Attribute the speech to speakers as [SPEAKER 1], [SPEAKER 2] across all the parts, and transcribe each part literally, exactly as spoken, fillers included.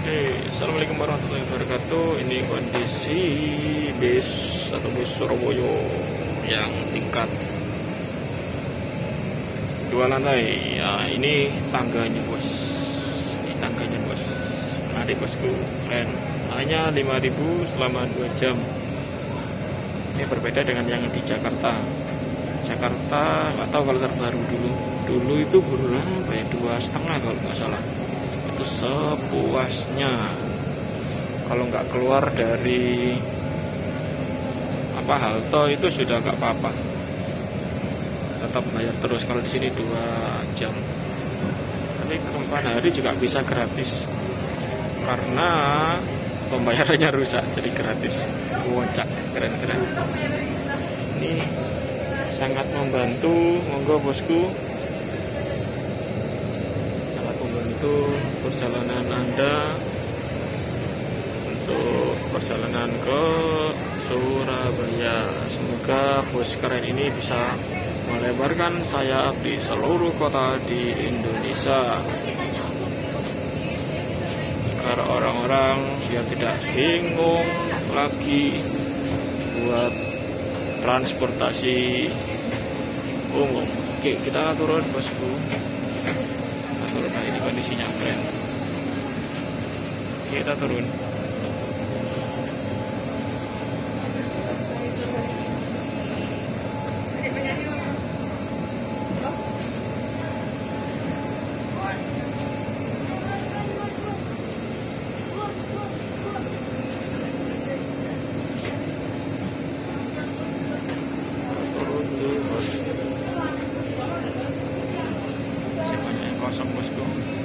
[SPEAKER 1] Oke, assalamualaikum warahmatullahi wabarakatuh. Ini kondisi bis atau bus Surabaya yang tingkat dua lantai. Ya, ini tangganya bos. Ini tangganya bos. Mari bosku, keren. Hanya lima ribu selama dua jam. Ini berbeda dengan yang di Jakarta. Jakarta nggak tahu kalau terbaru dulu. Dulu itu berapa ya, dua setengah kalau nggak salah. Itu sepuasnya. Kalau nggak keluar dari apa halte itu sudah nggak apa-apa. Tetap bayar terus. Kalau di sini dua jam. Tapi keempat hari juga bisa gratis karena pembayarannya rusak, jadi gratis. Wocak, keren-keren. Ini sangat membantu, monggo bosku, sangat membantu perjalanan Anda untuk perjalanan ke Surabaya. Semoga bus keren ini bisa melebarkan sayap di seluruh kota di Indonesia, agar orang-orang biar tidak bingung lagi buat transportasi umum. Oke, kita turun bosku. Kita turun, nah ini kondisinya keren. Kita turun. Kosong bosku.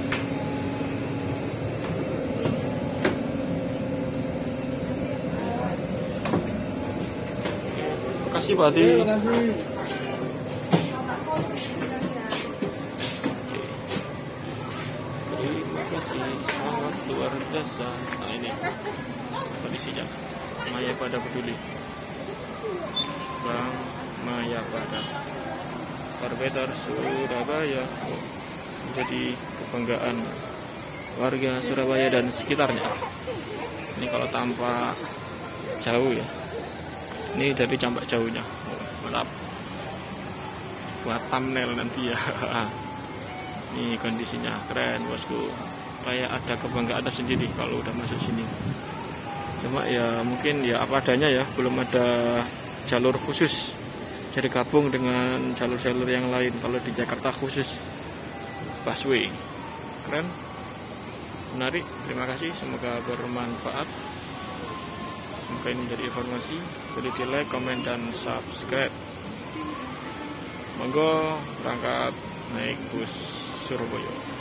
[SPEAKER 1] Makasih Pak Adi. Terima kasih, sangat luar biasa. Nah ini kondisinya. Maya pada peduli. Bang Maya pada Barbeter Surabaya. Jadi kebanggaan warga Surabaya dan sekitarnya. Ini kalau tampak jauh ya. Ini dari tampak jauhnya. Oh, mantap. Buat thumbnail nanti ya. Ini kondisinya keren bosku. Kayak ada kebanggaan tersendiri kalau udah masuk sini. Cuma ya mungkin ya apa adanya ya, belum ada jalur khusus. Jadi gabung dengan jalur-jalur yang lain. Kalau di Jakarta khusus busway. Keren, menarik. Terima kasih, semoga bermanfaat. Semoga ini menjadi informasi. Boleh di like, komen, dan subscribe. Monggo berangkat naik bus Surabaya.